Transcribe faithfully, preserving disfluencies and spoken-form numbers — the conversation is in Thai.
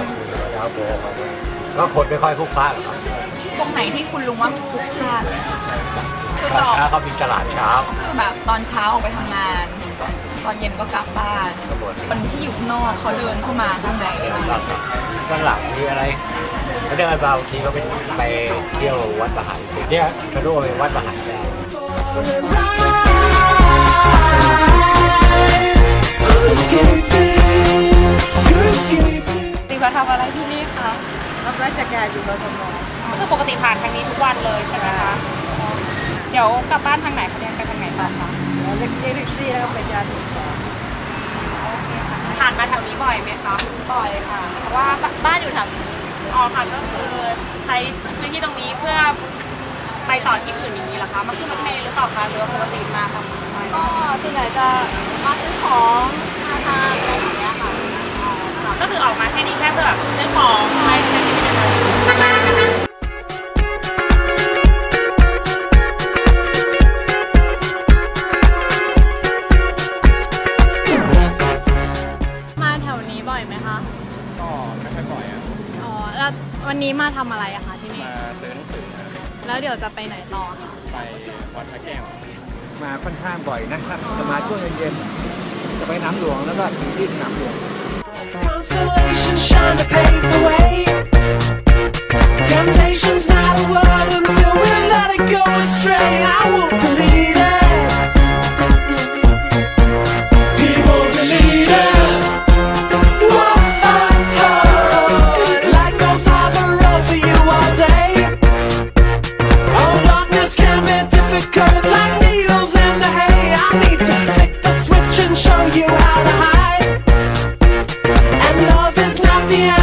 แล้วเดินก็คนไม่ค่อยพลุกพล่านหรอกครับตรงไหนที่คุณลุงว่าพลุกพล่านคือตอนเช้าเขามีตลาดเช้าคือแบบตอนเช้าออกไปทำงานตอนเย็นก็กลับบ้านคนที่อยู่ข้างนอกเขาเดินเข้ามาข้างในข้างหลังมีอะไรเขาเดินบางทีก็ไปไปเที่ยววัดมหาวิทยาลัยเนี่ยกระโดดไปวัดมหาวิทยาลัยตีมาทำอะไรที่นี่คะรับราชการอยู่กทมคือปกติผ่านทางนี้ทุกวันเลยใช่ไหมคะเดี๋ยวกลับบ้านทางไหนคะเนี่ยไปทางไหนต่อคะเล็กเล็กซี่แล้วก็ไปจานสองผ่านมาแถวนี้บ่อยไหมคะบ่อยค่ะเพราะว่าบ้านอยู่แถวอ๋อค่ะก็คือใช้พื้นที่ตรงนี้เพื่อไปต่อที่อื่นอย่างนี้เหรอคะมาขึ้นรถเมล์หรือเปล่าคะหรือปกติมาทำก็ส่วนใหญ่จะมาซื้อของมาทานอะไรอย่างเงี้ยค่ะก็คือออกมาแค่นี้แค่เพื่อแบบซื้อของไปใช้ชีวิตประจำวันแล้ววันนี้มาทำอะไรอะคะที่นี่มาซื้อหนังสือแล้วเดี๋ยวจะไปไหนต่อคะไปวัดพระแก้วมาค่อนข้างบ่อยนะครับจะมาช่วงเย็นๆจะไปน้ำหลวงแล้วก็ถึงที่สนามหลวง Show you how to hide, and love is not the answer.